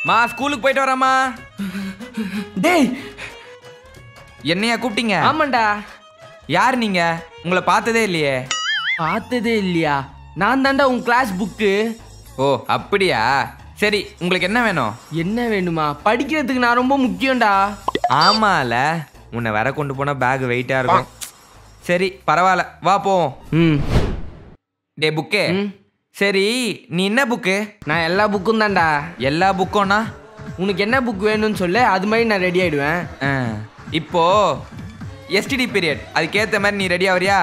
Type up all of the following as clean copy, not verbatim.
மா ஸ்கூலுக்கு போயிட்டு வரேம்மா. டேய் என்னையா கூப்பிட்டீங்க? ஆமாண்டா. யார் நீங்க? உங்களை பார்த்ததே இல்லையே. பார்த்ததே இல்லையா? நான் தாண்டா உன் கிளாஸ் புக்கு. ஓ அப்படியா? சரி உங்களுக்கு என்ன வேணும்? என்ன வேணுமா? படிக்கிறதுக்கு நான் ரொம்ப முக்கியம்டா. ஆமால, உன்னை வேற கொண்டு போனா பேக் வெயிட்டா இருக்கும். சரி பரவாயில்ல, வா போவோம். ம். டே புக்கே, சரி நீ என்ன புக்கு? நான் எல்லா புக்கும் தான்டா. எல்லா புக்கோனா? உனக்கு என்ன புக் வேணும்னு சொல்லு, அது மாதிரி நான் ரெடி ஆயிடுவேன். இப்போ எஸ்டிடி பீரியட், அதுக்கேற்ற மாதிரி நீ ரெடி ஆவறியா?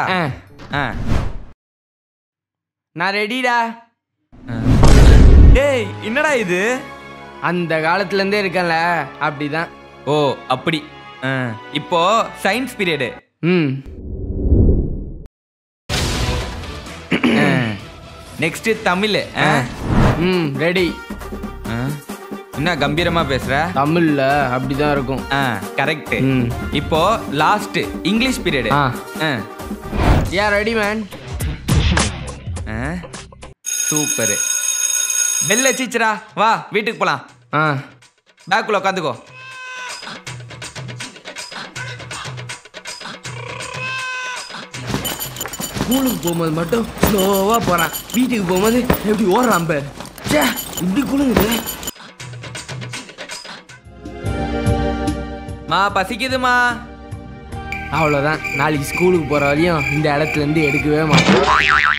நான் ரெடிடா. டேய் என்னடா இது? அந்த காலத்துல இருந்தே இருக்கேன்ல, அப்படிதான். ஓ அப்படி. இப்போ சயின்ஸ் பீரியடு. ம். நெக்ஸ்ட் தமிழ். ம் ரெடி. என்ன கம்பீரமா பேசுற? தமிழ்ல அப்படிதான் இருக்கும். கரெக்ட். இப்போ last English period. Ya ready man. Super. Bell அடிச்சிச்சுடா, வா வீட்டுக்கு போலாம். பேக்குள்ள உட்காந்துக்கோ. ஸ்கூலுக்கு போகும்போது மட்டும் ஸ்லோவா போறான், வீட்டுக்கு போகும்போது எப்படி ஓடுறான் பேர். இப்படி குழுங்குது. மா பசிக்குதுமா. அவ்வளோதான், நாளைக்கு ஸ்கூலுக்கு போற வரையும் இந்த இடத்துல இருந்து எடுக்கவே மாட்டேன்.